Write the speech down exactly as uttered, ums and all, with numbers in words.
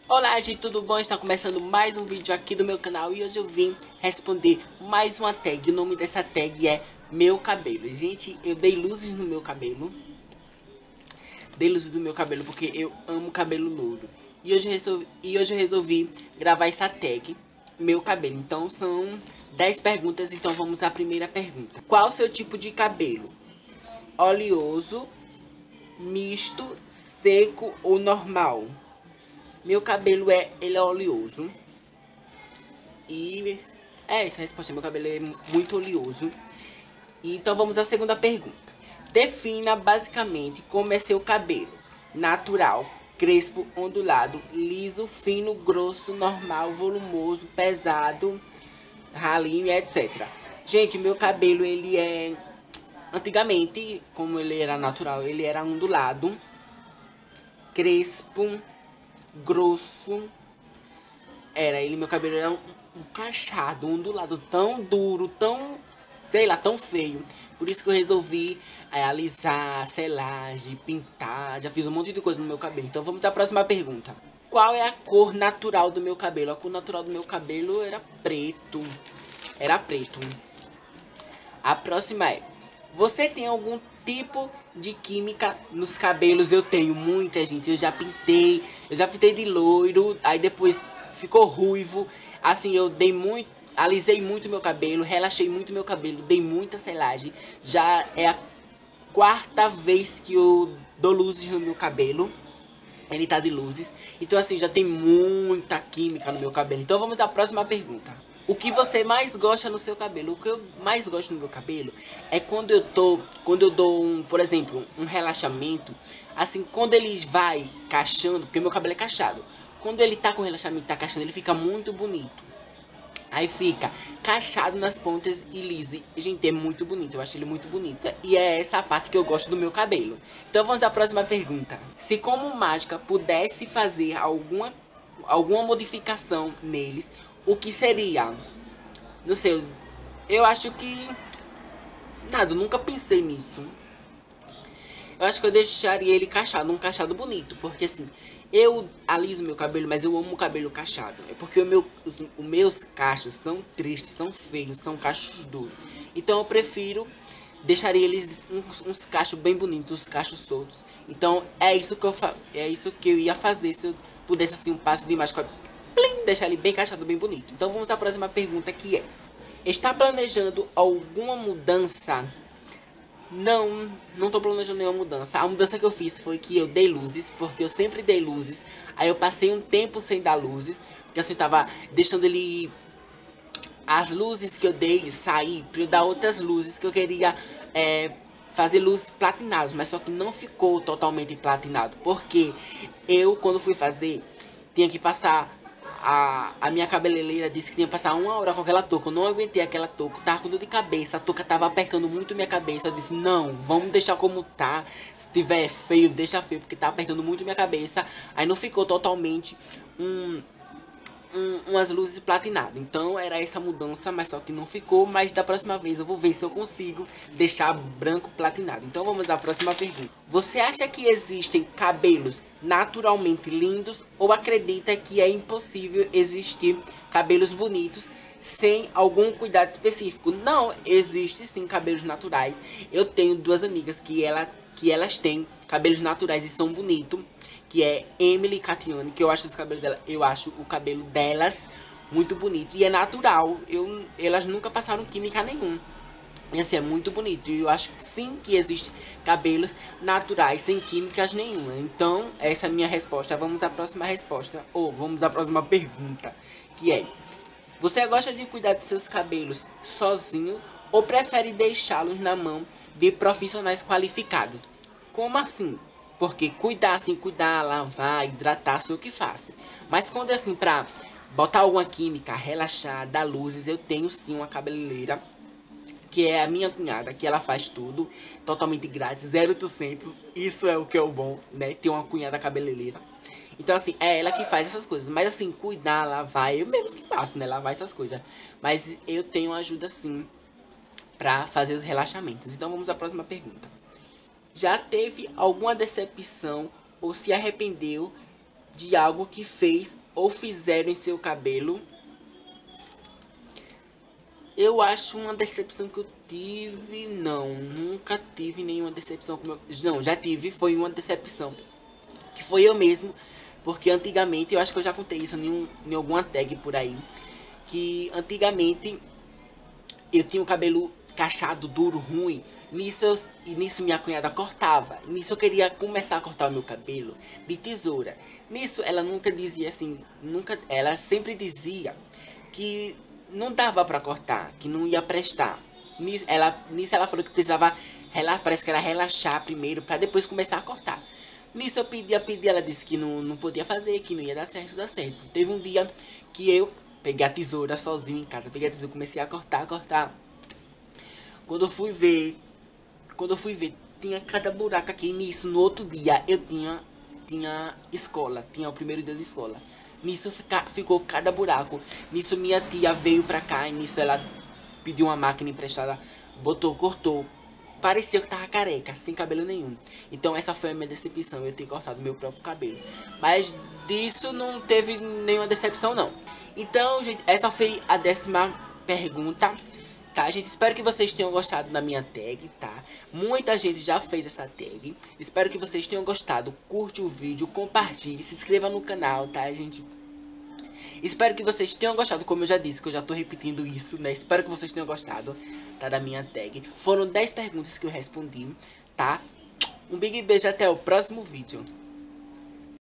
Olá gente, tudo bom? Está começando mais um vídeo aqui do meu canal e hoje eu vim responder mais uma tag. O nome dessa tag é Meu Cabelo. Gente, eu dei luzes no meu cabelo. Dei luzes no meu cabelo porque eu amo cabelo louro. E hoje, eu resolvi, e hoje eu resolvi gravar essa tag, Meu Cabelo. Então são dez perguntas, então vamos à primeira pergunta. Qual o seu tipo de cabelo? Oleoso, misto, seco ou normal? Meu cabelo é, ele é oleoso. E é essa a resposta, meu cabelo é muito oleoso. E, então vamos à segunda pergunta. Defina basicamente como é seu cabelo. Natural, crespo, ondulado, liso, fino, grosso, normal, volumoso, pesado, ralinho, etcétera. Gente, meu cabelo ele é... Antigamente, como ele era natural, ele era ondulado, crespo, grosso. Era ele, meu cabelo era um, um cachado, um ondulado tão duro, tão, sei lá, tão feio. Por isso que eu resolvi é, alisar, selagem, pintar. Já fiz um monte de coisa no meu cabelo. Então vamos à próxima pergunta. Qual é a cor natural do meu cabelo? A cor natural do meu cabelo era preto. Era preto. A próxima é: você tem algum tipo de química nos cabelos? Eu tenho muita, gente. Eu já pintei. Eu já pintei de loiro. Aí depois ficou ruivo. Assim, eu dei muito, alisei muito meu cabelo, relaxei muito meu cabelo, dei muita selagem. Já é a quarta vez que eu dou luzes no meu cabelo. Ele tá de luzes. Então assim, já tem muita química no meu cabelo. Então vamos à próxima pergunta. O que você mais gosta no seu cabelo? O que eu mais gosto no meu cabelo é quando eu tô, quando eu dou um, por exemplo, um relaxamento. Assim, quando ele vai cachando, porque meu cabelo é cachado. Quando ele tá com relaxamento, tá cachando, ele fica muito bonito. Aí fica cachado nas pontas e liso. E, gente, é muito bonito. Eu acho ele muito bonito. E é essa a parte que eu gosto do meu cabelo. Então vamos à próxima pergunta. Se como mágica pudesse fazer alguma, alguma modificação neles, o que seria? Não sei. Eu acho que... Nada, eu nunca pensei nisso. Eu acho que eu deixaria ele cachado, um cachado bonito. Porque assim, eu aliso meu cabelo, mas eu amo o cabelo cachado. É porque o meu, os, os meus cachos são tristes, são feios, são cachos duros. Então eu prefiro, deixaria eles uns, uns cachos bem bonitos, uns cachos soltos. Então é isso que eu, fa é isso que eu ia fazer se eu pudesse assim um passo de mágica. Plim, deixar ele bem cachado, bem bonito. Então vamos à próxima pergunta, que é: está planejando alguma mudança? Não, não tô planejando nenhuma mudança. A mudança que eu fiz foi que eu dei luzes, porque eu sempre dei luzes. Aí eu passei um tempo sem dar luzes, porque assim eu tava deixando ele... As luzes que eu dei sair pra eu dar outras luzes que eu queria é, fazer luzes platinadas. Mas só que não ficou totalmente platinado, porque eu, quando fui fazer, tinha que passar... A, a minha cabeleireira disse que tinha que passar uma hora com aquela touca. Eu não aguentei aquela touca, tava com dor de cabeça. A touca tava apertando muito minha cabeça. Eu disse, não, vamos deixar como tá. Se tiver feio, deixa feio, porque tá apertando muito minha cabeça. Aí não ficou totalmente um, um, umas luzes platinadas. Então era essa mudança, mas só que não ficou. Mas da próxima vez eu vou ver se eu consigo deixar branco platinado. Então vamos à próxima pergunta. Você acha que existem cabelos naturalmente lindos ou acredita que é impossível existir cabelos bonitos sem algum cuidado específico? Não, existe sim cabelos naturais. Eu tenho duas amigas que, ela, que elas têm cabelos naturais e são bonitos, que é Emily e Catiane, que eu acho os cabelos dela, eu acho o cabelo delas muito bonito e é natural. Eu, elas nunca passaram química nenhuma. E assim, é muito bonito. E eu acho que sim que existem cabelos naturais, sem químicas nenhuma. Então, essa é a minha resposta. Vamos à próxima resposta. Ou vamos à próxima pergunta. Que é: você gosta de cuidar de seus cabelos sozinho ou prefere deixá-los na mão de profissionais qualificados? Como assim? Porque cuidar assim, cuidar, lavar, hidratar, sou o que faço. Mas quando é assim, pra botar alguma química, relaxar, dar luzes, eu tenho sim uma cabeleireira, que é a minha cunhada, que ela faz tudo totalmente grátis, zero oitocentos. Isso é o que é o bom, né? Ter uma cunhada cabeleireira. Então assim, é ela que faz essas coisas. Mas assim, cuidar, lavar, eu mesmo que faço, né? Lavar essas coisas. Mas eu tenho ajuda sim pra fazer os relaxamentos. Então vamos à próxima pergunta. Já teve alguma decepção ou se arrependeu de algo que fez ou fizeram em seu cabelo. Eu acho uma decepção que eu tive, não, nunca tive nenhuma decepção com meu... Não, já tive, foi uma decepção, que foi eu mesmo, porque antigamente, eu acho que eu já contei isso em, um, em alguma tag por aí, que antigamente eu tinha um cabelo cacheado, duro, ruim, nisso, eu, e nisso minha cunhada cortava, nisso eu queria começar a cortar o meu cabelo de tesoura, nisso ela nunca dizia assim, nunca, ela sempre dizia que não dava pra cortar, que não ia prestar. Nisso ela, nisso ela falou que precisava, ela, parece que era relaxar primeiro, pra depois começar a cortar. Nisso eu pedi, eu pedi, ela disse que não, não podia fazer, que não ia dar certo, dar certo. Teve um dia que eu peguei a tesoura sozinho em casa, peguei a tesoura, comecei a cortar, cortar. Quando eu fui ver, quando eu fui ver, tinha cada buraco aqui. Nisso, no outro dia, eu tinha, tinha escola, tinha o primeiro dia de escola. Nisso fica, ficou cada buraco. Nisso minha tia veio pra cá e nisso ela pediu uma máquina emprestada, botou, cortou. Parecia que tava careca, sem cabelo nenhum. Então essa foi a minha decepção, eu ter cortado meu próprio cabelo. Mas disso não teve nenhuma decepção não. Então, gente, essa foi a décima pergunta. Tá, gente? Espero que vocês tenham gostado da minha tag, tá? Muita gente já fez essa tag. Espero que vocês tenham gostado. Curte o vídeo, compartilhe, se inscreva no canal, tá, gente? Espero que vocês tenham gostado, como eu já disse, que eu já tô repetindo isso, né? Espero que vocês tenham gostado, tá, da minha tag. Foram dez perguntas que eu respondi, tá? Um big beijo, até o próximo vídeo.